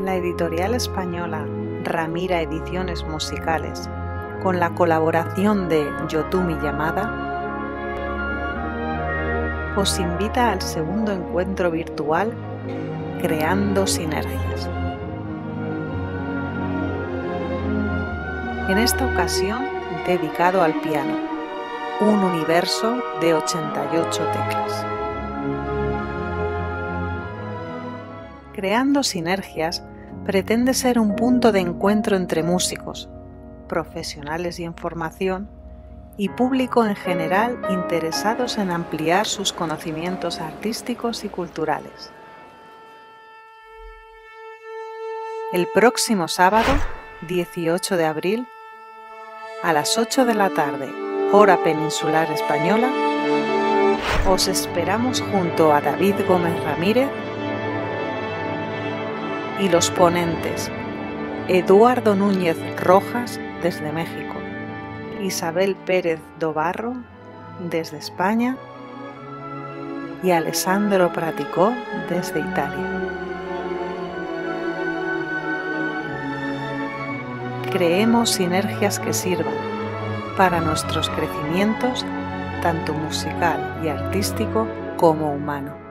la editorial española Ramira Ediciones Musicales, con la colaboración de Yotumi Yamada, os invita al segundo encuentro virtual Creando Sinergias. En esta ocasión, dedicado al piano, un universo de 88 teclas. Creando Sinergias pretende ser un punto de encuentro entre músicos, profesionales y en formación, y público en general interesados en ampliar sus conocimientos artísticos y culturales. El próximo sábado, 18 de abril, a las 8 de la tarde, hora peninsular española, os esperamos junto a David Gómez Ramírez y los ponentes Eduardo Núñez Rojas desde México, Isabel Pérez Dobarro desde España y Alessandro Praticò desde Italia. Creemos sinergias que sirvan para nuestros crecimientos, tanto musical y artístico como humano.